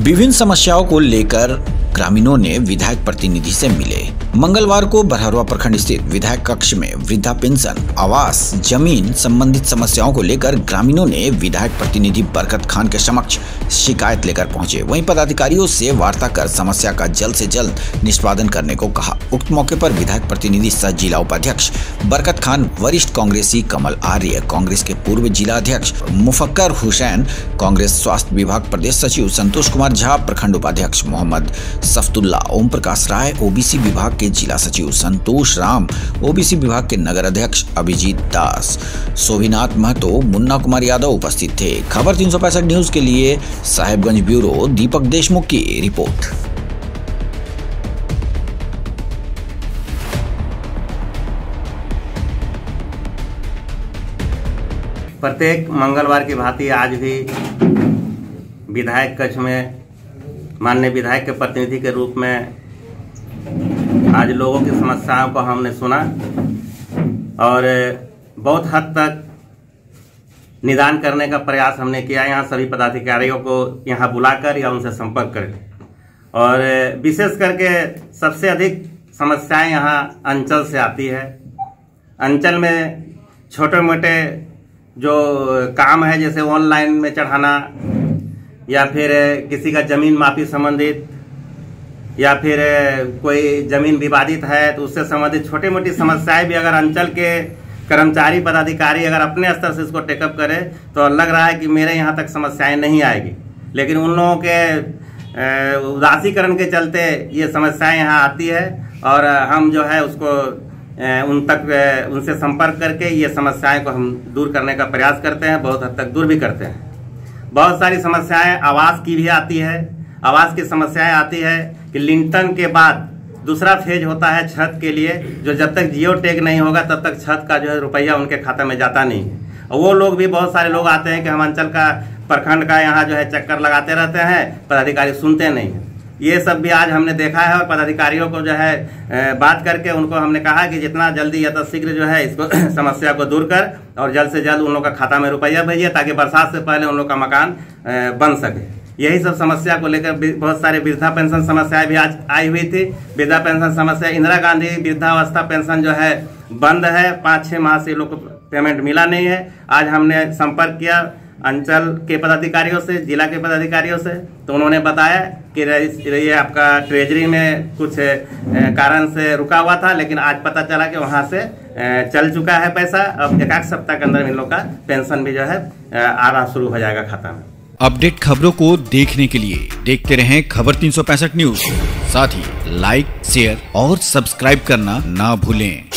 विभिन्न समस्याओं को लेकर ग्रामीणों ने विधायक प्रतिनिधि से मिले। मंगलवार को बरहरवा प्रखंड स्थित विधायक कक्ष में वृद्धा पेंशन, आवास, जमीन संबंधित समस्याओं को लेकर ग्रामीणों ने विधायक प्रतिनिधि बरकत खान के समक्ष शिकायत लेकर पहुंचे। वहीं पदाधिकारियों से वार्ता कर समस्या का जल्द से जल्द निष्पादन करने को कहा। उक्त मौके पर विधायक प्रतिनिधि सह जिला उपाध्यक्ष बरकत खान, वरिष्ठ कांग्रेसी कमल आर्य, कांग्रेस के पूर्व जिला अध्यक्ष मुफक्कर हुसैन, कांग्रेस स्वास्थ्य विभाग प्रदेश सचिव संतोष कुमार झा, प्रखंड उपाध्यक्ष मोहम्मद सफतुल्ला, ओम प्रकाश राय, ओबीसी विभाग के जिला सचिव संतोष राम, ओबीसी विभाग के नगर अध्यक्ष अभिजीत दास, शोभिनाथ महतो, मुन्ना कुमार यादव उपस्थित थे। खबर 365 न्यूज के लिए साहेबगंज ब्यूरो दीपक देशमुख की रिपोर्ट। प्रत्येक मंगलवार की भांति आज भी विधायक कक्ष में माननीय विधायक के प्रतिनिधि के रूप में आज लोगों की समस्याओं को हमने सुना और बहुत हद तक निदान करने का प्रयास हमने किया। यहाँ सभी पदाधिकारियों को यहाँ बुलाकर या उनसे संपर्क करके, और विशेष करके सबसे अधिक समस्याएं यहाँ अंचल से आती है। अंचल में छोटे मोटे जो काम है, जैसे ऑनलाइन में चढ़ाना या फिर किसी का जमीन माफी संबंधित या फिर कोई जमीन विवादित है तो उससे संबंधित छोटी मोटी समस्याएं भी अगर अंचल के कर्मचारी पदाधिकारी अगर अपने स्तर से इसको टेकअप करे तो लग रहा है कि मेरे यहाँ तक समस्याएं नहीं आएगी। लेकिन उन लोगों के उदासीकरण के चलते ये समस्याएं यहाँ आती है और हम जो है उसको उनसे संपर्क करके ये समस्याएं को हम दूर करने का प्रयास करते हैं, बहुत हद तक दूर भी करते हैं। बहुत सारी समस्याएं आवास की भी आती है। आवास की समस्याएं आती है कि लिंटन के बाद दूसरा फेज होता है छत के लिए, जो जब तक जियो टैग नहीं होगा तब तक छत का जो है रुपया उनके खाते में जाता नहीं है। और वो लोग भी, बहुत सारे लोग आते हैं कि हम अंचल का प्रखंड का यहाँ जो है चक्कर लगाते रहते हैं, पदाधिकारी सुनते नहीं हैं। ये सब भी आज हमने देखा है और पदाधिकारियों को जो है बात करके उनको हमने कहा कि जितना जल्दी यथाशीघ्र जो है इसको समस्या को दूर कर और जल्द से जल्द उन लोग का खाता में रुपया भेजिए ताकि बरसात से पहले उन लोग का मकान बन सके। यही सब समस्या को लेकर बहुत सारे वृद्धा पेंशन समस्याएं भी आज आई हुई थी। वृद्धा पेंशन समस्या, इंदिरा गांधी वृद्धावस्था पेंशन जो है बंद है, 5-6 माह से लोग को पेमेंट मिला नहीं है। आज हमने संपर्क किया अंचल के पदाधिकारियों से, जिला के पदाधिकारियों से, तो उन्होंने बताया कि ये आपका ट्रेजरी में कुछ कारण से रुका हुआ था, लेकिन आज पता चला कि वहां से चल चुका है पैसा। अब 1 सप्ताह के अंदर इन लोग का पेंशन भी जो है आना शुरू हो जाएगा खाता में। अपडेट खबरों को देखने के लिए देखते रहें खबर 365 न्यूज। साथ ही लाइक, शेयर और सब्सक्राइब करना ना भूलें।